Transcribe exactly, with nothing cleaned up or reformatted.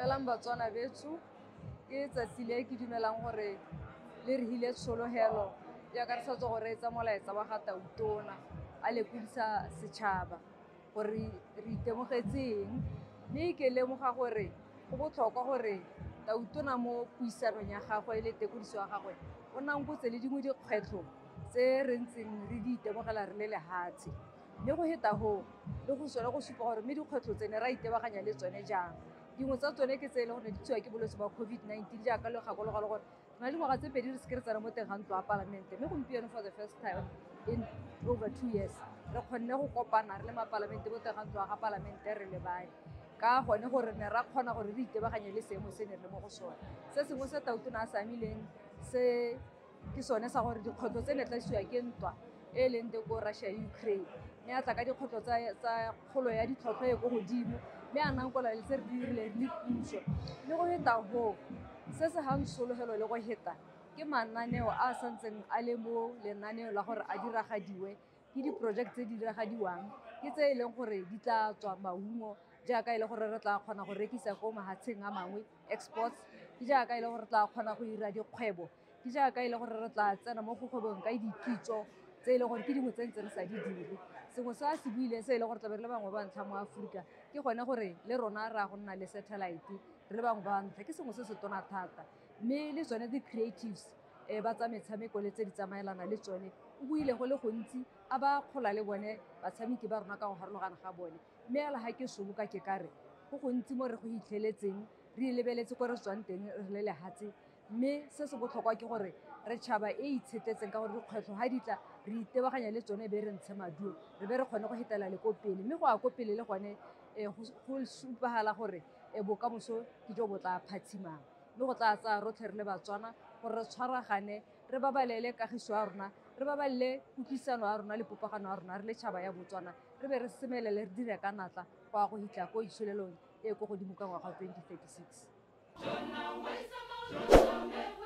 Dumelang batswana betso ke tsatsi le ke dumelang gore le re hile tshologelo ya ka re sa tswa go reetsa molaetsa wa ga Tautona a lepodisa setšhaba gore re itemogetseng, mme ke lemoga gore go botlhokwa gore Tautona mo puisanong ya gagwe le tekodiso ya gagwe o nankotse le dingwe dikgwetlho tse re ntseng re di itemogela re le lehatshe, mme go heta go le go sone go supa gore mme dikgwetlho tsene ra itebaganya le tsone jang. Dingwe tsa tsone ke tse e leng gore di tswa ke bolwetse ba COVID nineteen jaaka le gakologalo gore re na le dingwaga tse pedi re se ke re tsena mo teng ga ntlo ya palamente, mme gompieno for the first time in over two years re kgonne go kopana re le mapalamente mo teng ga ntlo ya ga palamente re le bane ka gone gore ne ra kgona gore re itebaganye le seemo se ne re le mo go sone. Se sengwe se Tautona a se amileng se ke sone sa gore dikgwetlho tse ne tlasiwa ke ntwa e leng teng ko Russia le Ukraine, mme a tla ka dikgwetlho tsa kgolo ya ditlhotlhwa e ko godimo, mme a nankola le tse re dirile le puso. Mme go heta go se se gang sologelo le go heta ke mananeo a santseng a le mo lenaneo la gore a diragadiwe ke diporojeke tse di diragadiwang ke tse e leng gore di tla tswa maungo jaaka e le gore re tla kgona go rekisa ko mahatsheng a mangwe exports, ke jaaka e le gore re tla kgona go dira dikgwebo, ke jaaka e le gore re tla tsena mo kgwebong ka dikitso tse e leng gore ke dingwe tse ntse re sa di dire. Sengwe se a se buileng se e leng gore tlabe re le bangwe ba ntlha mo Aforika ke gone gore le rona ra go nna le satellite re le bangwe ba ntlha, ke sengwe se se tona thata, mme le tsone di-creatives um ba tsa metshameko le tse di tsamaelana le tsone o buile go le gontsi a ba kgola le bone batshameki ba rona ka go farologana ga bone, mme ala ga ke soboka ke kare go gontsi mo re go itlheletseng re lebeletse ko re tswang teng re le lehatshe, mme se se botlhokwa ke gore re tšhaba e itshetetseng ka gore dikgwetlho ga di tla re itebaganya le tsone be re ntshe maduo re be re kgone go hetela le ko pele, mme go ya ko pele le gone um go supagala gore um bokamoso ke jo bo tla phatshimang, mme go tla tsaya rotlhe re le batswana gore re tshwaragane re babalele kagiso ya rona, re babalele kutlwisano ya rona le popagano ya rona re le tšhaba ya Botswana, re be re semelele re dire ka natla go ya go hitla ko itsholelong e ko godimo ka ngwaga wa twenty thirty-six.